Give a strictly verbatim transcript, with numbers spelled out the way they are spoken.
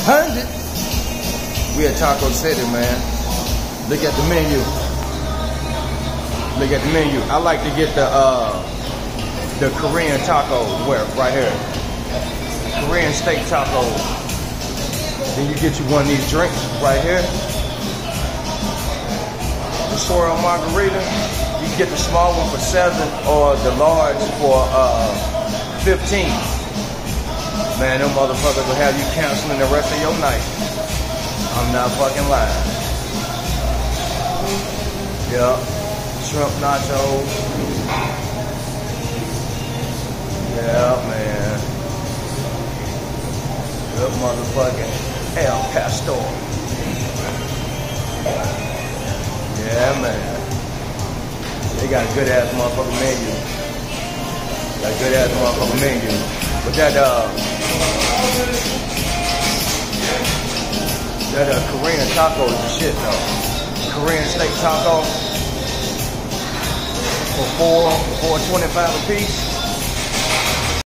Hundred. We at Taco City, man. Look at the menu. Look at the menu. I like to get the uh, the Korean taco where right here. Korean steak taco. Then you get you one of these drinks right here. The swirl margarita. You can get the small one for seven or the large for uh, fifteen. Man, them motherfuckers will have you canceling the rest of your night. I'm not fucking lying. Yup. Shrimp nachos. Yeah, man. Good motherfucking El Pastor. Yeah, man. They got a good ass motherfucking menu. Got a good ass motherfucking menu. But that uh that uh, Korean taco is the shit though. Korean steak taco for four, four twenty-five a piece.